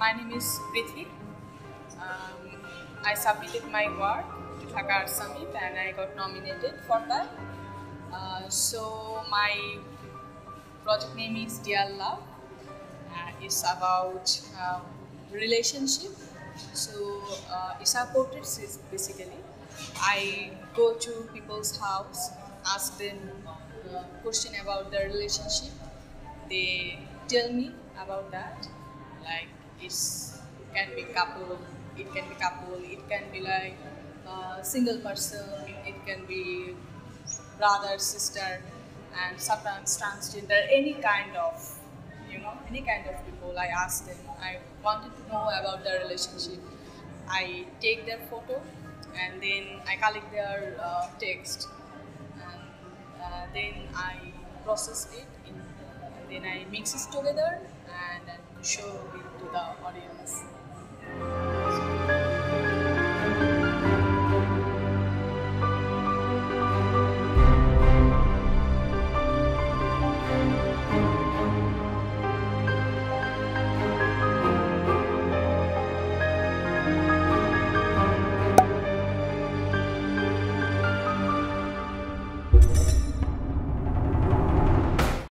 My name is Prithvi. I submitted my work to Dhaka Art Summit and I got nominated for that. So my project name is Dear Love. It's about relationship. So it's a portrait series basically. I go to people's house, ask them question about their relationship. They tell me about that. Like it's can be couple, it can be couple, it can be like single person, it can be brother, sister, and sometimes transgender, any kind of, any kind of people. I ask them. I wanted to know about their relationship. I take their photo and then I collect their text, and then I process it and then I mix it together and show it to the audience.